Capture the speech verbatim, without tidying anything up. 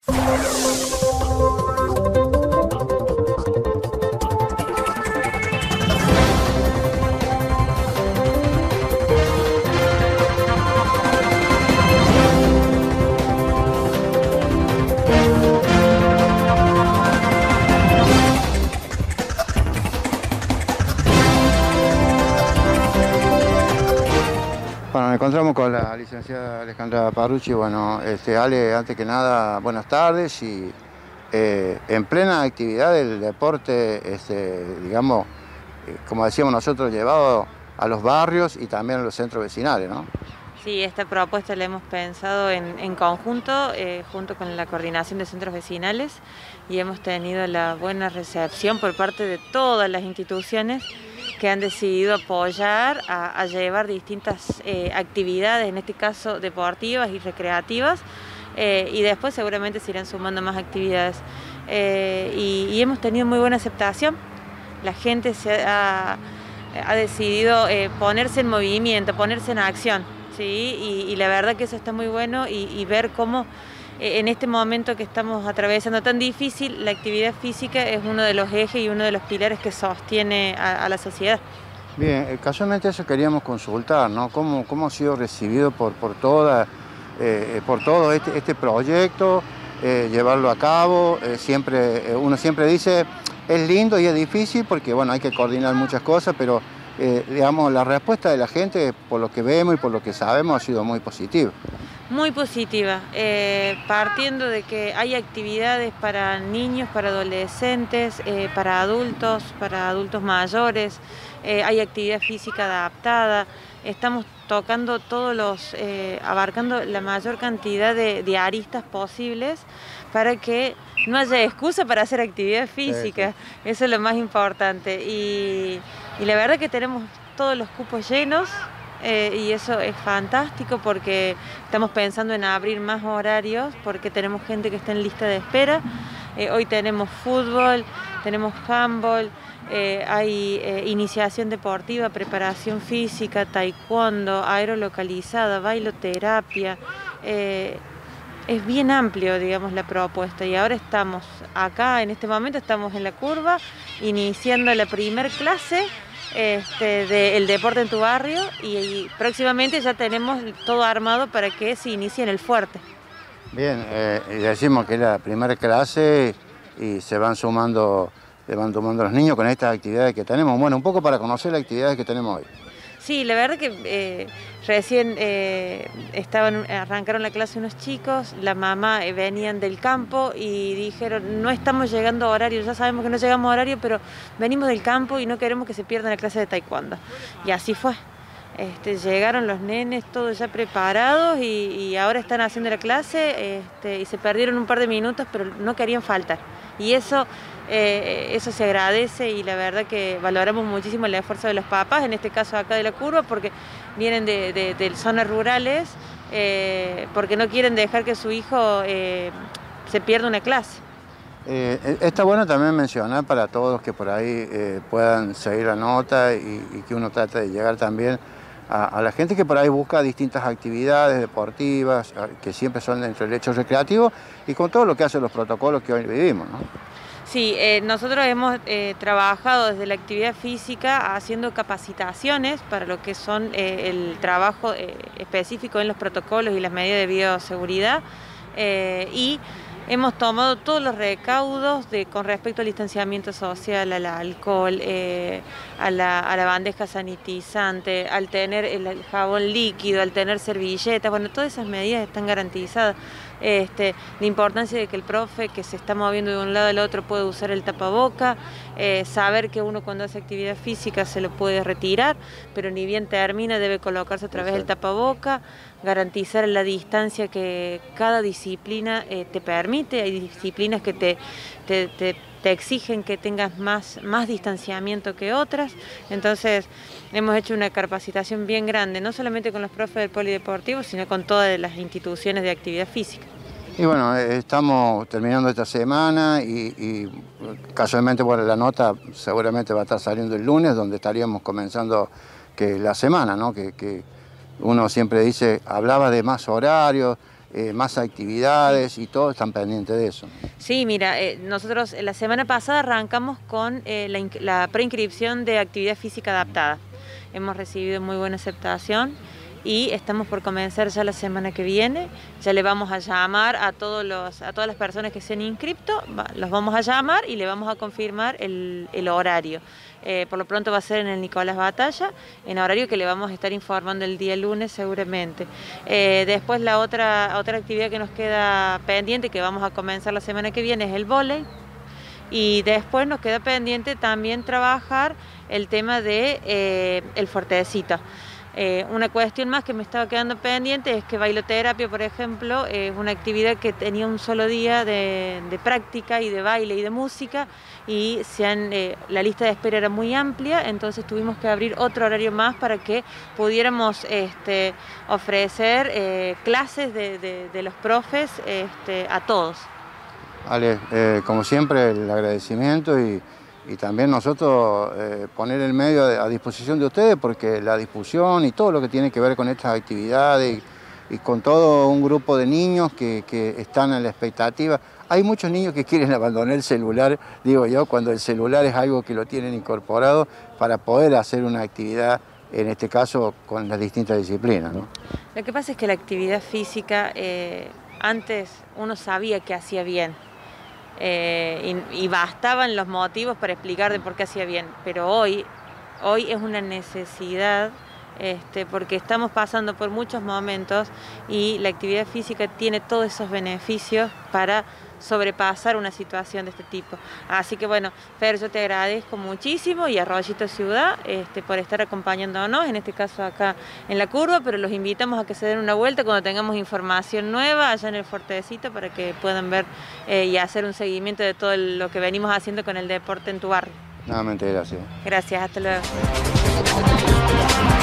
Bueno, nos encontramos con la licenciada Alejandra Parrucci. Bueno, este, Ale, antes que nada, buenas tardes y eh, en plena actividad del deporte, este, digamos, eh, como decíamos nosotros, llevado a los barrios y también a los centros vecinales, ¿no? Sí, esta propuesta la hemos pensado en, en conjunto, eh, junto con la coordinación de centros vecinales, y hemos tenido la buena recepción por parte de todas las instituciones que han decidido apoyar a, a llevar distintas eh, actividades, en este caso deportivas y recreativas, eh, y después seguramente se irán sumando más actividades. Eh, y, y hemos tenido muy buena aceptación. La gente se ha, ha decidido eh, ponerse en movimiento, ponerse en acción, ¿sí? Y, y la verdad que eso está muy bueno, y, y ver cómo eh, en este momento que estamos atravesando tan difícil, la actividad física es uno de los ejes y uno de los pilares que sostiene a, a la sociedad. Bien, casualmente eso queríamos consultar, ¿no? ¿Cómo, cómo ha sido recibido por, por, toda, eh, por todo este, este proyecto, eh, llevarlo a cabo? Eh, siempre, eh, uno siempre dice, es lindo y es difícil porque, bueno, hay que coordinar muchas cosas, pero, eh, digamos, la respuesta de la gente, por lo que vemos y por lo que sabemos, ha sido muy positiva. Muy positiva, eh, partiendo de que hay actividades para niños, para adolescentes, eh, para adultos, para adultos mayores, eh, hay actividad física adaptada, estamos tocando todos los, eh, abarcando la mayor cantidad de, de aristas posibles para que no haya excusa para hacer actividad física. Sí, sí. Eso es lo más importante, y, y la verdad que tenemos todos los cupos llenos. Eh, y eso es fantástico porque estamos pensando en abrir más horarios porque tenemos gente que está en lista de espera. Eh, hoy tenemos fútbol, tenemos handball, eh, hay eh, iniciación deportiva, preparación física, taekwondo, aerolocalizada, bailoterapia. Eh, es bien amplio, digamos, la propuesta, y ahora estamos acá, en este momento estamos en la curva, iniciando la primer clase Este, del deporte en tu barrio, y, y próximamente ya tenemos todo armado para que se inicie en el fuerte. Bien, eh, y decimos que es la primera clase y se van sumando, se van tomando los niños con estas actividades que tenemos. Bueno, un poco para conocer las actividades que tenemos hoy. Sí, la verdad que eh, recién eh, estaban, arrancaron la clase unos chicos, la mamá eh, venían del campo y dijeron, no estamos llegando a horario, ya sabemos que no llegamos a horario, pero venimos del campo y no queremos que se pierdan la clase de taekwondo. Y así fue. Este, llegaron los nenes todos ya preparados y, y ahora están haciendo la clase, este, y se perdieron un par de minutos, pero no querían faltar. Y eso, eh, eso se agradece, y la verdad que valoramos muchísimo el esfuerzo de los papás, en este caso acá de la curva, porque vienen de, de, de zonas rurales, eh, porque no quieren dejar que su hijo eh, se pierda una clase. Eh, está bueno también mencionar para todos que por ahí eh, puedan seguir la nota y, y que uno trate de llegar también a, a la gente que por ahí busca distintas actividades deportivas, que siempre son dentro del hecho recreativo, y con todo lo que hacen los protocolos que hoy vivimos, ¿no? Sí, eh, nosotros hemos eh, trabajado desde la actividad física haciendo capacitaciones para lo que son eh, el trabajo eh, específico en los protocolos y las medidas de bioseguridad, eh, y hemos tomado todos los recaudos de, con respecto al distanciamiento social, al alcohol, eh, a, la, a la bandeja sanitizante, al tener el, el jabón líquido, al tener servilletas. Bueno, todas esas medidas están garantizadas. Este, la importancia de que el profe que se está moviendo de un lado al otro puede usar el tapaboca, eh, saber que uno cuando hace actividad física se lo puede retirar, pero ni bien termina debe colocarse otra vez el tapaboca, garantizar la distancia que cada disciplina eh, te permite. Hay disciplinas que te, te, te, te exigen que tengas más, más distanciamiento que otras, entonces hemos hecho una capacitación bien grande, no solamente con los profes del polideportivo, sino con todas las instituciones de actividad física. Y bueno, estamos terminando esta semana y, y casualmente, bueno, la nota seguramente va a estar saliendo el lunes, donde estaríamos comenzando que la semana, ¿no? Que, que uno siempre dice, hablaba de más horarios, eh, más actividades y todos están pendientes de eso. Sí, mira, eh, nosotros la semana pasada arrancamos con eh, la, la preinscripción de actividad física adaptada. Hemos recibido muy buena aceptación y estamos por comenzar ya la semana que viene. Ya le vamos a llamar a, todos los, a todas las personas que se han inscrito, los vamos a llamar y le vamos a confirmar el, el horario. Eh, por lo pronto va a ser en el Nicolás Batalla, en horario que le vamos a estar informando el día lunes seguramente. Eh, después la otra, otra actividad que nos queda pendiente, que vamos a comenzar la semana que viene, es el vóley. Y después nos queda pendiente también trabajar el tema de eh, el fuertecito. Eh, una cuestión más que me estaba quedando pendiente es que bailoterapia, por ejemplo, es una actividad que tenía un solo día de, de práctica y de baile y de música, y se han, eh, la lista de espera era muy amplia, entonces tuvimos que abrir otro horario más para que pudiéramos este, ofrecer eh, clases de, de, de los profes este, a todos. Ale, eh, como siempre, el agradecimiento y, y también nosotros eh, poner el medio a, a disposición de ustedes, porque la difusión y todo lo que tiene que ver con estas actividades y, y con todo un grupo de niños que, que están a la expectativa. Hay muchos niños que quieren abandonar el celular, digo yo, cuando el celular es algo que lo tienen incorporado para poder hacer una actividad, en este caso con las distintas disciplinas, ¿no? Lo que pasa es que la actividad física, eh, antes uno sabía que hacía bien. Eh, y, y bastaban los motivos para explicar de por qué hacía bien, pero hoy, hoy es una necesidad, este, porque estamos pasando por muchos momentos y la actividad física tiene todos esos beneficios para sobrepasar una situación de este tipo. Así que bueno, Fer, yo te agradezco muchísimo y Arroyito Ciudad este, por estar acompañándonos, en este caso acá en la curva, pero los invitamos a que se den una vuelta cuando tengamos información nueva allá en el Fuertecito para que puedan ver eh, y hacer un seguimiento de todo lo que venimos haciendo con el deporte en tu barrio. Nuevamente, gracias. Gracias, hasta luego.